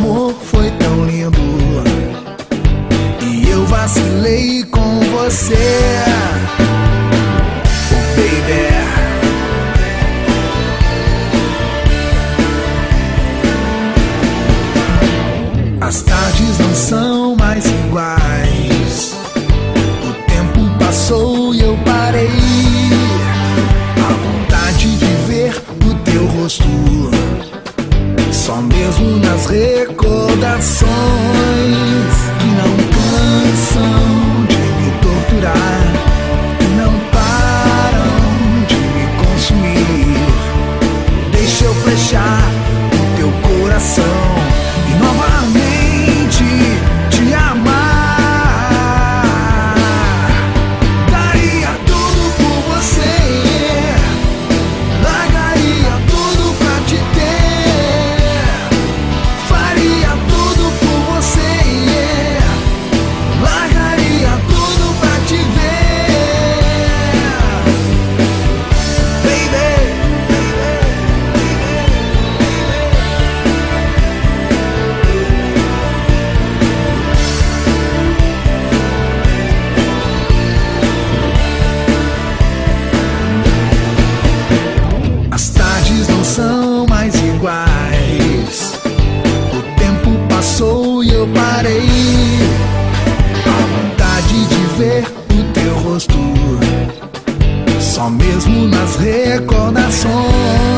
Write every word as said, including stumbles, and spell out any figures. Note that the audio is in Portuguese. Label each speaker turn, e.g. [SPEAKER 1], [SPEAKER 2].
[SPEAKER 1] amor foi tão lindo e eu vacilei com você. Oh, baby. As tardes não são mais iguais. O tempo passou e eu parei. A vontade de ver o teu rosto, só mesmo nas recordações que não cansam de me torturar, que não param de me consumir. Deixa eu flechar o teu coração e novamente te amar. Daria tudo por você, largaria tudo pra te ter. Faria tudo por você, largaria tudo pra te ver. Baby, as tardes não são mais iguais. O tempo passou e eu parei. A vontade de ver o teu rosto, só mesmo nas recordações